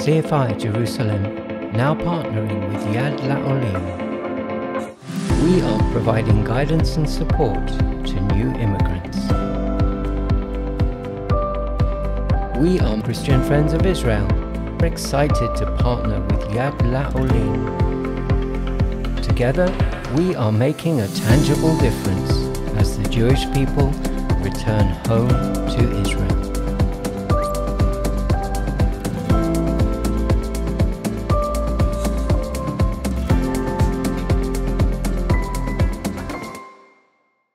CFI Jerusalem, now partnering with Yad L'Olim. We are providing guidance and support to new immigrants. We are Christian Friends of Israel. We're excited to partner with Yad L'Olim. Together, we are making a tangible difference as the Jewish people return home to Israel.